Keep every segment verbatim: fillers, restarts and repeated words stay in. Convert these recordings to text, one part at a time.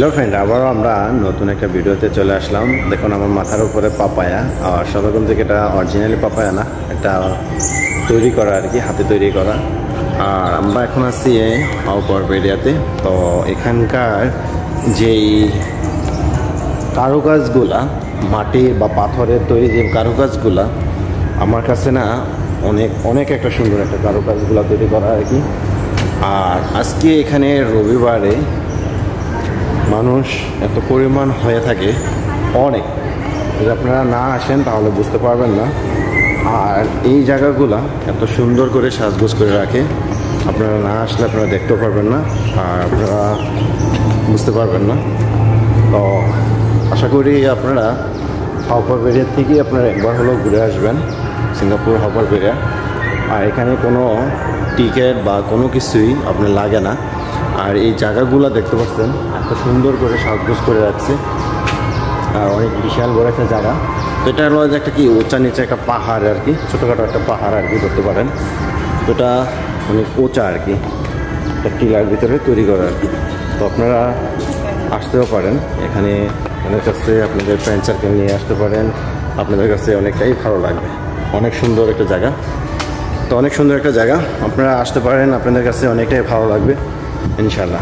Friend, আবারও আমরা নতুন একটা ভিডিওতে চলে আসলাম। দেখুন আমার মাথার উপরে পাপায়া, আর সরকম থেকে এটা অরিজিনালি পাপায়া না, এটা তৈরি করা আর কি, হাতে তৈরি করা। আর আমরা এখন আছি আউটডোর এরিয়াতে। তো এখানকার যেই কারুকাজগুলা, মাটি বা পাথরের তৈরি যে কারুকাজগুলা, আমার কাছে না অনেক অনেক একটা সুন্দর একটা কারুকাজগুলা তৈরি করা আর কি। আর আজকে এখানে রবিবারে মানুষ এত পরিমাণ হয়ে থাকে অনেক, যদি আপনারা না আসেন তাহলে বুঝতে পারবেন না। আর এই জায়গাগুলা এত সুন্দর করে সাজগোজ করে রাখে, আপনারা না আসলে আপনারা দেখতেও পারবেন না আর আপনারা বুঝতে পারবেন না। তো আশা করি আপনারা হাওপার বেরিয়া থেকে আপনারা একবার হলেও ঘুরে আসবেন, সিঙ্গাপুর হাওপার বেরিয়া। আর এখানে কোনো টিকিট বা কোনো কিছুই আপনার লাগে না। আর এই জায়গাগুলো দেখতে পাচ্ছেন এত সুন্দর করে সাজগোজ করে রাখছে, আর অনেক বিশাল বড় একটা জায়গা। তো এটা হলো যে একটা কি উঁচা নিচে একটা পাহাড় আর কি, ছোটোখাটো একটা পাহাড় আর কি করতে পারেন। তো এটা অনেক উঁচা আর কি, একটা টিলার ভিতরে তৈরি করা আর কি। তো আপনারা আসতেও পারেন এখানে, আপনাদের কাছে আপনাদের ফ্রেন্ড সার্কেল নিয়ে আসতে পারেন, আপনাদের কাছে অনেকটাই ভালো লাগবে। অনেক সুন্দর একটা জায়গা, তো অনেক সুন্দর একটা জায়গা, আপনারা আসতে পারেন, আপনাদের কাছে অনেকটাই ভালো লাগবে ইনশাল্লাহ।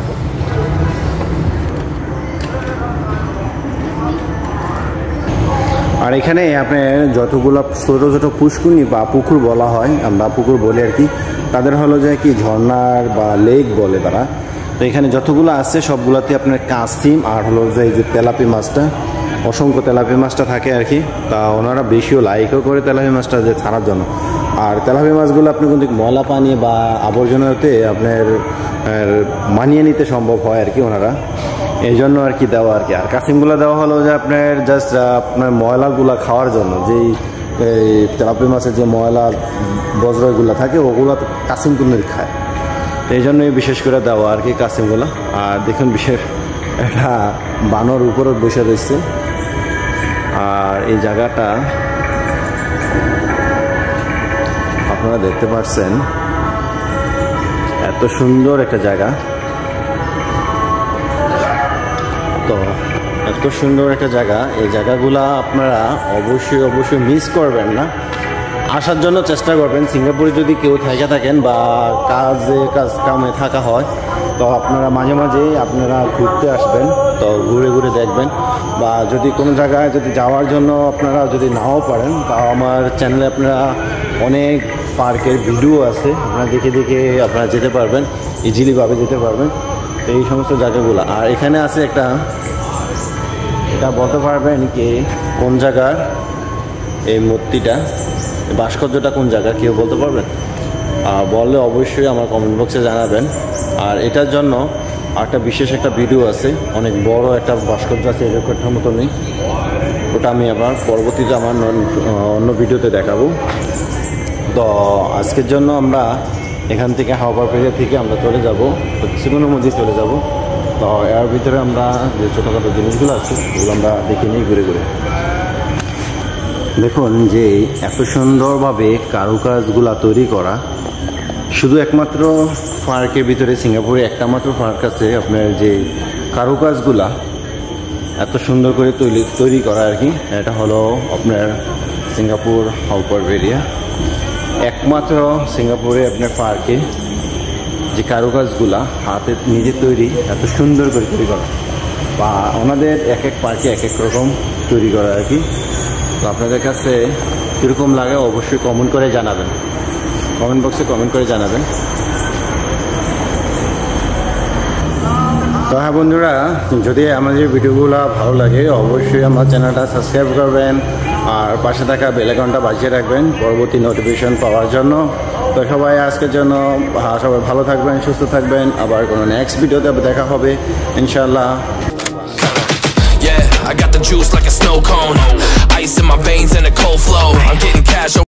আর এখানে আপনার যতগুলো ছোটো ছোটো পুষ্কুনি বা পুকুর বলা হয়, আমরা পুকুর বলি আর কি, তাদের হলো যে কি ঝর্ণার বা লেক বলে তারা। তো এখানে যতগুলো আছে সবগুলোতে আপনার কাসিম আর হলো যে এই যে তেলাপি মাছটা, অসংখ্য তেলাপি মাছটা থাকে আর কি। তা ওনারা বেশিও লাইকও করে তেলাপি মাছটা যে ছাড়ার জন্য। আর তেলাপি মাছগুলো আপনি কিন্তু ময়লা পানি বা আবর্জনাতে আপনার মানিয়ে নিতে সম্ভব হয় আর কি, ওনারা এই জন্য আর কি দেওয়া আর কি। আর কাসিমগুলো দেওয়া হলো যে আপনার জাস্ট আপনার ময়লাগুলো খাওয়ার জন্য, যেই এই তেলাপি মাছের যে ময়লা বজ্রগুলো থাকে ওগুলো কাসিম কিন্তু খায়, এই জন্যই বিশেষ করে দেওয়া আর কি কাসিমগুলো। আর দেখুন বিশেষ একটা বানর উপরে বসে রয়েছে। আর এই জায়গাটা আপনারা দেখতে পাচ্ছেন এত সুন্দর একটা জায়গা। তো এত সুন্দর একটা জায়গা, এই জায়গাগুলা আপনারা অবশ্যই অবশ্যই মিস করবেন না, আসার জন্য চেষ্টা করবেন। সিঙ্গাপুরে যদি কেউ থেকে থাকেন বা কাজে কাজ কামে থাকা হয়, তো আপনারা মাঝে মাঝে আপনারা ঘুরতে আসবেন, তো ঘুরে ঘুরে দেখবেন। বা যদি কোনো জায়গায় যদি যাওয়ার জন্য আপনারা যদি নাও পারেন, তাও আমার চ্যানেলে আপনারা অনেক পার্কের ভিডিও আছে, আপনারা দেখে দেখে আপনারা যেতে পারবেন, ইজিলিভাবে যেতে পারবেন এই সমস্ত জায়গাগুলো। আর এখানে আছে একটা, এটা বলতে পারবেন কি কোন জায়গার এই মূর্তিটা, ভাস্কর্যটা কোন জায়গা, কেউ বলতে পারবেন? বললে অবশ্যই আমার কমেন্ট বক্সে জানাবেন। আর এটার জন্য একটা বিশেষ একটা ভিডিও আছে, অনেক বড় একটা ভাস্কর্য আছে এরকম মতো নেই, ওটা আমি আবার পরবর্তীতে আমার অন্য ভিডিওতে দেখাবো। তো আজকের জন্য আমরা এখান থেকে হাওপার পেরিয়া থেকে আমরা চলে যাব কিছুক্ষণের মধ্যে চলে যাব। তো এর ভিতরে আমরা যে ছোটোখাটো জিনিসগুলো আছে ওগুলো আমরা দেখে নিই ঘুরে ঘুরে। দেখুন যে এত সুন্দরভাবে কারুকাজগুলা তৈরি করা, শুধু একমাত্র পার্কের ভিতরে সিঙ্গাপুরে একটা মাত্র পার্ক আছে আপনার যে কারুকাজগুলা এত সুন্দর করে তৈরি তৈরি করা আর কি। এটা হলো আপনার সিঙ্গাপুর হাওপার বেরিয়া, একমাত্র সিঙ্গাপুরে আপনার পার্কে যে কারুকাজগুলা হাতে নিজে তৈরি এত সুন্দর করে তৈরি করা, বা ওনাদের এক এক পার্কে এক এক রকম তৈরি করা আর কি। তো আপনাদের কাছে কীরকম লাগে অবশ্যই কমেন্ট করে জানাবেন, কমেন্ট বক্সে কমেন্ট করে জানাবেন। তো হ্যাঁ বন্ধুরা, যদি আমাদের ভিডিওগুলো ভালো লাগে অবশ্যই আমার চ্যানেলটা সাবস্ক্রাইব করবেন, আর পাশে থাকা বেল আইকনটা বাজিয়ে রাখবেন পরবর্তী নোটিফিকেশন পাওয়ার জন্য। তো সবাই আজকের জন্য সবাই ভালো থাকবেন, সুস্থ থাকবেন, আবার কোনো নেক্সট ভিডিওতে দেখা হবে ইনশাল্লাহ। I got the juice like a snow cone, ice in my veins and a cold flow. I'm getting cash.